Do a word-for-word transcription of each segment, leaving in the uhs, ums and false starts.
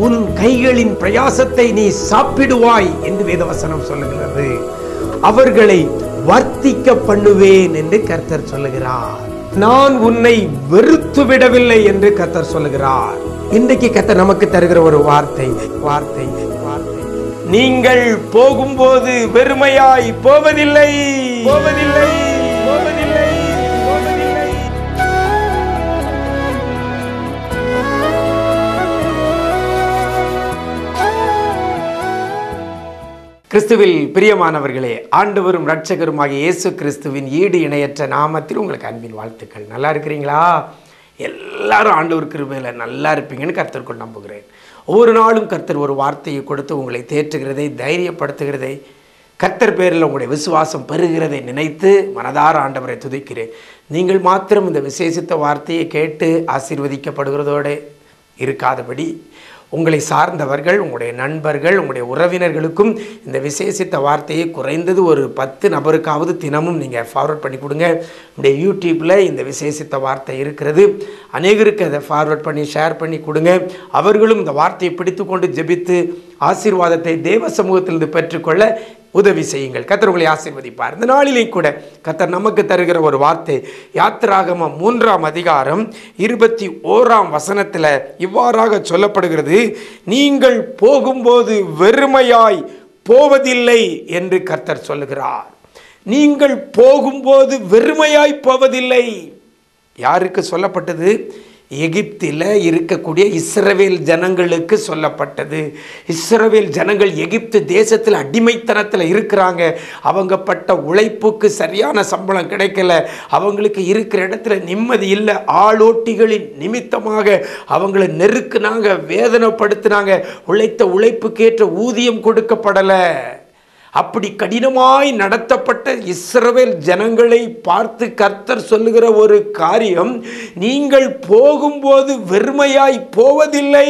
உன் கைகளின் பிரயாசத்தை நீ சாப்பிடுவாய் என்று வேதவசனம் சொல்லுகிறது. அவர்களை வர்த்திக்க பண்ணுவேன் என்று கர்த்தர் சொல்லுகிறார். நான் உன்னை வெறுத்து விடவில்லை என்று கர்த்தர் சொல்லுகிறார். இன்றைக்கு கர்த்தர் நமக்கு தருகிற ஒரு வார்த்தை வார்த்தை வார்த்தை நீங்கள் போகும்போது வெறுமையாய் போவதில்லை போவதில்லை போவதில்லை போவதில்லை. கிறிஸ்துவில் பிரியமானவர்களே, ஆண்டவரும் இரட்சகருமாகிய இயேசு கிறிஸ்துவின் ஈடு இணையற்ற நாமத்தில் உங்களுக்கு அன்பின் வாழ்த்துக்கள். நல்லா இருக்கிறீங்களா? எல்லாரும் ஆண்டவர் கிருபையில நல்லா இருப்பீங்கன்னு கர்த்தருக்குள் நம்புகிறேன். ஒவ்வொரு நாளும் கர்த்தர் ஒரு வார்த்தையை கொடுத்து உங்களை தேற்றுகிறதை, தைரியப்படுத்துகிறதை, கர்த்தர் பேரில் உங்களுடைய விசுவாசம் பெறுகிறதை நினைத்து மனதார ஆண்டவரை துதிக்கிறேன். நீங்கள் மாத்திரம் இந்த விசேஷித்த வார்த்தையை கேட்டு ஆசீர்வதிக்கப்படுகிறதோடு இருக்காதபடி உங்களை சார்ந்தவர்கள், உங்களுடைய நண்பர்கள், உங்களுடைய உறவினர்களுக்கும் இந்த விசேஷித்த வார்த்தையை குறைந்தது ஒரு பத்து நபருக்காவது தினமும் நீங்கள் ஃபார்வர்ட் பண்ணி கொடுங்க. உங்களுடைய யூடியூப்பில் இந்த விசேஷித்த வார்த்தை இருக்கிறது. அநேகருக்கு அதை ஃபார்வர்ட் பண்ணி ஷேர் பண்ணி கொடுங்க. அவர்களும் இந்த வார்த்தையை பிடித்து கொண்டு ஜெபித்து ஆசீர்வாதத்தை தேவ சமூகத்திலிருந்து பெற்றுக்கொள்ள உதவி செய்யுங்கள். கர்த்தர் உங்களை ஆசீர்வதிப்பார். இந்த நாளிலே கூட கர்த்தர் நமக்கு தருகிற ஒரு வார்த்தை யாத்திராகமம் மூன்றாம் அதிகாரம் இருபத்தி ஓராம் வசனத்தில் இவ்வாறாக சொல்லப்படுகிறது. நீங்கள் போகும்போது வெறுமையாய் போவதில்லை என்று கர்த்தர் சொல்லுகிறார். நீங்கள் போகும்போது வெறுமையாய் போவதில்லை. யாருக்கு சொல்லப்பட்டது? எகிப்தில் இருக்கக்கூடிய இஸ்ரவேல் ஜனங்களுக்கு சொல்லப்பட்டது. இஸ்ரவேல் ஜனங்கள் எகிப்து தேசத்தில் அடிமைத்தனத்தில் இருக்கிறாங்க. அவங்க பட்ட உழைப்புக்கு சரியான சம்பளம் கிடைக்கல. அவங்களுக்கு இருக்கிற இடத்துல நிம்மதி இல்லை. ஆளோட்டிகளின் நிமித்தமாக அவங்களை நெருக்குனாங்க, வேதனைப்படுத்தினாங்க. உழைத்த உழைப்புக்கேற்ற ஊதியம் கொடுக்கப்படலை. அப்படி கடினமாய் நடத்தப்பட்ட இஸ்ரவேல் ஜனங்களை பார்த்து கர்த்தர் சொல்லுகிற ஒரு காரியம், நீங்கள் போகும்போது வெறுமையாய் போவதில்லை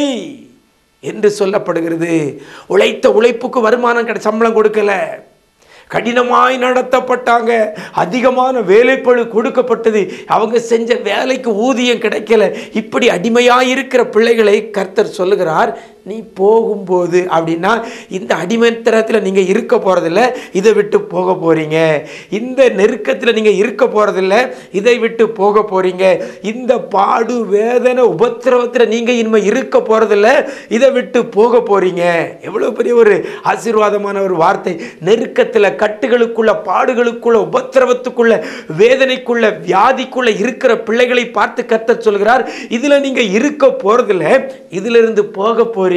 என்று சொல்லப்படுகிறது. உழைத்த உழைப்புக்கு வருமானம் கிடை சம்பளம் கொடுக்கல, கடினமாய் நடத்தப்பட்டாங்க. அதிகமான வேலைப்பளு கொடுக்கப்பட்டது. அவங்க செஞ்ச வேலைக்கு ஊதியம் கிடைக்கல. இப்படி அடிமையாக இருக்கிற பிள்ளைகளை கர்த்தர் சொல்லுகிறார், நீ போகும்போது அப்படின்னா இந்த அடிமைத்தனத்தில் நீங்கள் இருக்க போகிறதில்ல, இதை விட்டு போக போகிறீங்க. இந்த நெருக்கத்தில் நீங்கள் இருக்க போகிறதில்ல, இதை விட்டு போக போகிறீங்க. இந்த பாடு வேதனை உபத்திரவத்தில் நீங்கள் இனிமேல் இருக்க போகிறதில்ல, இதை விட்டு போக போகிறீங்க. எவ்வளோ பெரிய ஒரு ஆசீர்வாதமான ஒரு வார்த்தை. நெருக்கத்தில், கட்டுகளுக்குள்ள, பாடுகளுக்குள்ள, உபத்திரவத்துக்குள்ள, வேதனைக்குள்ள, வியாதிக்குள்ள இருக்கிற பிள்ளைகளை பார்த்து கர்த்தர் சொல்கிறார், இதில் நீங்கள் இருக்க போகிறதில்ல, இதிலிருந்து போக போகிறீங்க.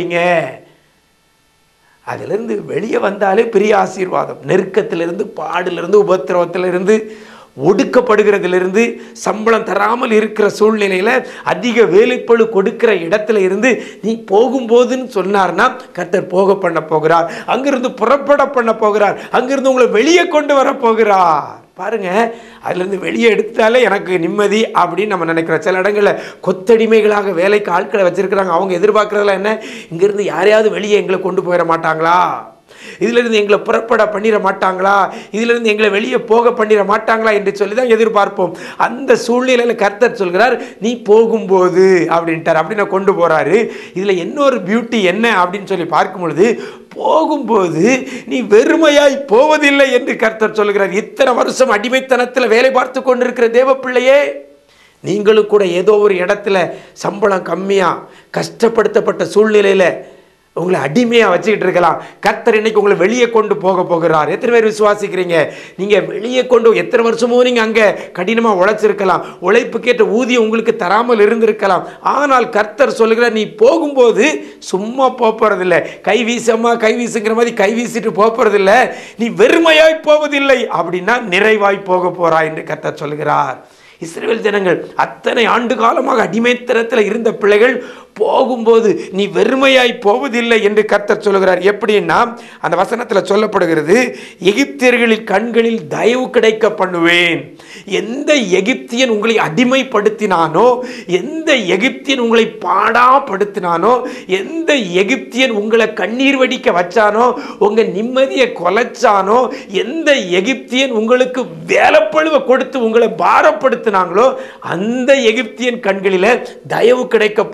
அதிலிருந்து வெளியே வந்தாலே பெரிய ஆசீர்வாதம். நெருக்கத்திலிருந்து, பாடிலிருந்து, உபத்திரவத்திலிருந்து, ஒடுக்கப்படுகிறதிலிருந்து, சம்பளம் தராமல் இருக்கிற சூழ்நிலையில், அதிக வேலைப்பளு கொடுக்கிற இடத்துல இருந்து நீ போகும்போதுன்னு சொன்னார்னா கர்த்தர் போக பண்ண போகிறார். அங்கிருந்து புறப்பட பண்ண போகிறார். அங்கிருந்து உங்களை வெளியே கொண்டு வர போகிறார். பாருங்க, அதுலேருந்து வெளியே எடுத்தாலே எனக்கு நிம்மதி அப்படின்னு நம்ம நினைக்கிறோம். சில இடங்களில் கொத்தடிமைகளாக வேலைக்கு ஆட்களை வச்சிருக்கிறாங்க. அவங்க எதிர்பார்க்கறதுல என்ன, இங்கிருந்து யாரையாவது வெளியே எங்களை கொண்டு போயிட மாட்டாங்களா, இதிலிருந்து எங்களை புறப்பட பண்ணிட மாட்டாங்களா, இதிலிருந்து எங்களை வெளியே போக பண்ணிட மாட்டாங்களா என்று சொல்லி தான் எதிர்பார்ப்போம். அந்த சூழ்நிலையில் கர்த்தர் சொல்கிறார், நீ போகும்போது அப்படின்ட்டார். அப்படின்னு கொண்டு போகிறாரு. இதில் இன்னொரு பியூட்டி என்ன அப்படின்னு சொல்லி பார்க்கும் பொழுது, போகும்போது நீ வெறுமையாய் போவதில்லை என்று கர்த்தர் சொல்கிறார். இத்தனை வருஷம் அடிமைத்தனத்தில் வேலை பார்த்து கொண்டிருக்கிற தேவ பிள்ளையே, நீங்களும் கூட ஏதோ ஒரு இடத்துல சம்பளம் கம்மியாக கஷ்டப்படுத்தப்பட்ட சூழ்நிலையில் உங்களை அடிமையாக வச்சுக்கிட்டு இருக்கலாம். கர்த்தர் இன்னைக்கு உங்களை வெளியே கொண்டு போக போகிறார். எத்தனை பேர் விசுவாசிக்கிறீங்க? நீங்கள் வெளியே கொண்டு எத்தனை வருஷமும் நீங்கள் அங்கே கடினமாக உழைச்சிருக்கலாம், உழைப்புக்கேற்ற ஊதியம் உங்களுக்கு தராமல் இருந்திருக்கலாம். ஆனால் கர்த்தர் சொல்லுகிறார், நீ போகும்போது சும்மா போகிறதில்லை, கை வீசம்மா கை வீசுங்கிற மாதிரி கை வீசிட்டு போகிறதில்லை, நீ வெறுமையாய் போவதில்லை, அப்படின்னா நிறைவாய் போக போகிறாய் என்று கர்த்தர் சொல்லுகிறார். இஸ்ரவேல் ஜனங்கள் அத்தனை ஆண்டு காலமாக அடிமைத்தனத்தில் இருந்த பிள்ளைகள் போகும்போது நீ வெறுமையாய் போவதில்லை என்று கர்த்தர் சொல்லுகிறார். எப்படின்னா அந்த வசனத்தில் சொல்லப்படுகிறது, எகிப்தியர்களின் கண்களில் தயவு கிடைக்க பண்ணுவேன். எந்த எகிப்தியன் உங்களை அடிமைப்படுத்தினானோ, எந்த எகிப்தியன் உங்களை பாடாப்படுத்தினானோ, எந்த எகிப்தியன் உங்களை கண்ணீர் வடிக்க வச்சானோ, உங்க நிம்மதியை கொலைச்சானோ, எந்த எகிப்தியன் உங்களுக்கு வேலைப்பழுவை கொடுத்து உங்களை பாரப்படுத்தினாங்களோ, அந்த எகிப்தியன் கண்களில் தயவு கிடைக்க பண்ணுவேன் என்று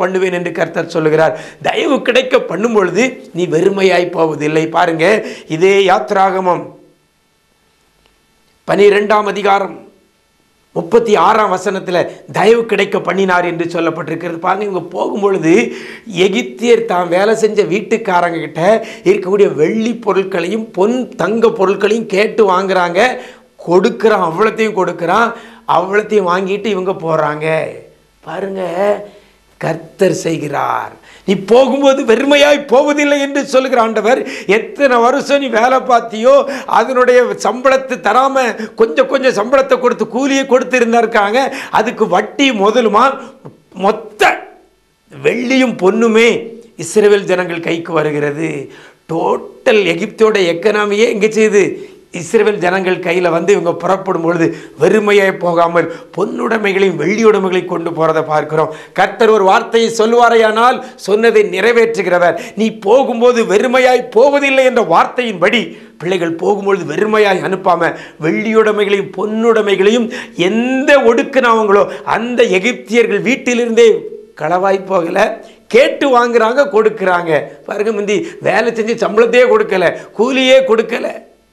என்று கர்த்தர் சொல்லுகிறார். தயவு கிடைக்க பண்ணும் பொழுது நீ வெறுமையாய் போவதில்லை. பாருங்க, இதே யாத்ராகமம் பனிரெண்டாம் அதிகாரம் முப்பத்தி ஆறாம் வசனத்தில் தயவு கிடைக்க பண்ணினார் என்று சொல்லப்பட்டிருக்கிறது. பாருங்க, இவங்க போகும்பொழுது எகிப்தியர் தான் வேலை செஞ்ச வீட்டுக்காரங்க கிட்ட இருக்கக்கூடிய வெள்ளி பொருட்களையும் பொன் தங்க பொருட்களையும் கேட்டு வாங்குறாங்க. கொடுக்குறான், அவ்வளோத்தையும் கொடுக்குறான். அவ்வளோத்தையும் வாங்கிட்டு இவங்க போகிறாங்க. பாருங்க, கர்த்தர் செய்கிறார். நீ போகும்போது வெறுமையாய் போவதில்லை என்று சொல்லுகிற ஆண்டவர். எத்தனை வருஷம் நீ வேலை பார்த்தியோ அதனுடைய சம்பளத்தை தராம கொஞ்சம் கொஞ்சம் சம்பளத்தை கொடுத்து கூலியை கொடுத்து இருந்திருக்காங்க. அதுக்கு வட்டி முதலுமா மொத்த வெள்ளியும் பொண்ணுமே இஸ்ரவேல் ஜனங்கள் கைக்கு வருகிறது. டோட்டல் எகிப்தோட எக்கனாமியே எங்கே செய்யுது? இஸ்ரவேல் ஜனங்கள் கையில் வந்து இவங்க புறப்படும் பொழுது வெறுமையாய் போகாமல் பொன்னுடைமைகளையும் வெள்ளியுடைமைகளையும் கொண்டு போகிறத பார்க்கிறோம். கர்த்தர் ஒரு வார்த்தையை சொல்வாரையானால் சொன்னதை நிறைவேற்றுகிறவர். நீ போகும்போது வெறுமையாய் போவதில்லை என்ற வார்த்தையின்படி பிள்ளைகள் போகும்பொழுது வெறுமையாய் அனுப்பாம வெள்ளியுடைமைகளையும் பொன்னுடைமைகளையும் எந்த ஒடுக்குனவங்களோ அந்த எகிப்தியர்கள் வீட்டிலிருந்தே களவாய் போகலை, கேட்டு வாங்குறாங்க, கொடுக்குறாங்க. பாருங்க, முந்தி வேலை செஞ்சு சம்பளத்தையே கொடுக்கல, கூலியே கொடுக்கல.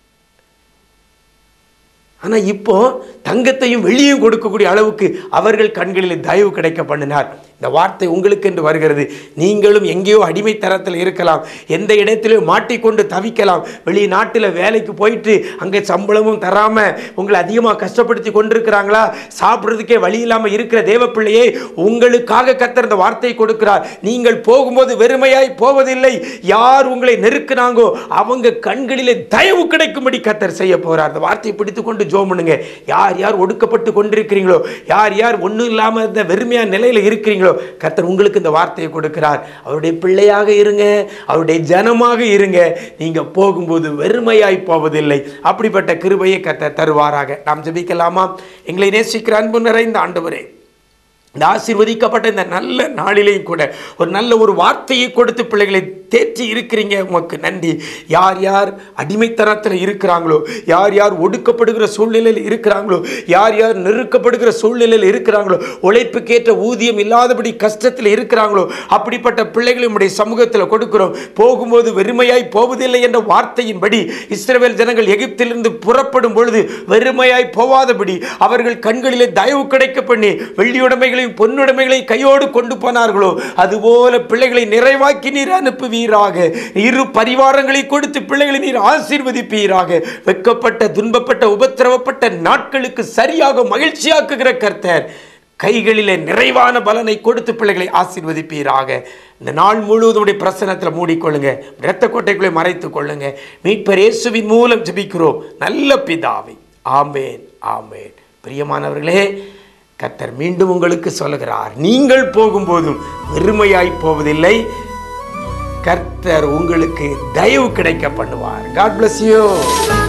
ஆனால் இப்போ தங்கத்தையும் வெள்ளியும் கொடுக்கக்கூடிய அளவுக்கு அவர்கள் கண்களில் தயவு கிடைக்க பண்ணினார். இந்த வார்த்தை உங்களுக்கு என்று வருகிறது. நீங்களும் எங்கேயோ அடிமைத்தரத்தில் இருக்கலாம், எந்த இடத்திலும் மாட்டிக்கொண்டு தவிக்கலாம். வெளிநாட்டில் வேலைக்கு போயிட்டு அங்கே சம்பளமும் தராமல் உங்களை அதிகமாக கஷ்டப்படுத்தி கொண்டிருக்கிறாங்களா? சாப்பிட்றதுக்கே வழி இல்லாமல் இருக்கிற தேவ பிள்ளையை உங்களுக்காக கர்த்தர் இந்த வார்த்தையை கொடுக்கிறார். நீங்கள் போகும்போது வெறுமையாய் போவதில்லை. யார் உங்களை நெருக்குனாங்கோ அவங்க கண்களிலே தயவு கிடைக்கும்படி கர்த்தர் செய்ய போகிறார். இந்த வார்த்தையை பிடித்துக்கொண்டு ஜெபம் பண்ணுங்க. யார் யார் ஒடுக்கப்பட்டு கொண்டிருக்கிறீங்களோ, யார் யார் ஒன்றும் இல்லாமல் இந்த வெறுமையான நிலையில் இருக்கிறீங்களோ, கர்த்தர் உங்களுக்கு இந்த வார்த்தையை கொடுக்கிறார். அவருடைய பிள்ளையாக இருங்க, அவருடைய ஜனமாக இருங்க. நீங்க போகும்போது வெறுமையாய் போவதில்லை. அப்படிப்பட்ட கிருபையை கர்த்தர் தருவாராக. நாம் ஜெபிக்கலாமா? எங்களை நேசிக்கிற அன்பு நிறைந்த ஆண்டவரே, இந்த ஆசீர்வதிக்கப்பட்ட இந்த நல்ல நாளிலேயும் கூட ஒரு நல்ல ஒரு வார்த்தையை கொடுத்து பிள்ளைகளை தேற்றி இருக்கிறீங்க. உமக்கு நன்றி. யார் யார் அடிமைத்தனத்தில் இருக்கிறாங்களோ, யார் யார் ஒடுக்கப்படுகிற சூழ்நிலையில் இருக்கிறாங்களோ, யார் யார் நெருக்கப்படுகிற சூழ்நிலையில் இருக்கிறாங்களோ, உழைப்புக்கேற்ற ஊதியம் இல்லாதபடி கஷ்டத்தில் இருக்கிறாங்களோ, அப்படிப்பட்ட பிள்ளைகளை உம்முடைய சமூகத்தில் கொடுக்கிறோம். போகும்போது வெறுமையாய் போவதில்லை என்ற வார்த்தையின்படி இஸ்ரவேல் ஜனங்கள் எகிப்திலிருந்து புறப்படும் பொழுது வெறுமையாய் போவாதபடி அவர்கள் கண்களிலே தயவு கிடைக்க பண்ணி வெள்ளியுடைமைகளை பொன்னுடைமைகளை கையோடு கொண்டு போனார்களோ, அதுபோல பிள்ளைகளை நிறைவாக்கி நீர் அனுப்புவீராக. இரு பரிவாரங்களை கொடுத்து பிள்ளைகளை நீர் ஆசீர்வதிப்பீராக. வெட்கப்பட்ட, துன்பப்பட்ட, உபத்திரவப்பட்ட நாட்களுக்கு சரியாக மகிழ்ச்சியாக்குகிற கர்த்தர் கைகளிலே நிறைவான பலனை கொடுத்து பிள்ளைகளை ஆசீர்வதிப்பீராக. இந்த நாள் முழுவதும் பிரசன்னத்தில் மூடிக்கொள்ளுங்க, இரத்த கோட்டைக்குள்ளே மறைத்துக் கொள்ளுங்க. மீட்பர் இயேசுவின் மூலம் ஜெபிக்கிறோம் நல்ல பிதாவே. ஆமேன், ஆமேன். பிரியமானவர்களே, கர்த்தர் மீண்டும் உங்களுக்கு சொல்லுகிறார், நீங்கள் போகும்போதும் வெறுமையாய் போவதில்லை. கர்த்தர் உங்களுக்கு தயவு கிடைக்க பண்ணுவார். God bless you.